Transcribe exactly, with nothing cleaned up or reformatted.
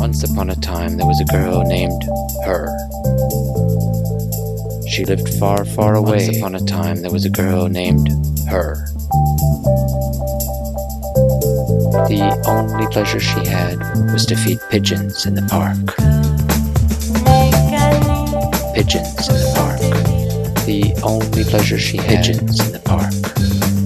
Once upon a time there was a girl named Her. She lived far, far away. Once upon a time there was a girl named Her. The only pleasure she had was to feed pigeons in the park. Pigeons in the park. The only pleasure she had. Pigeons in the park.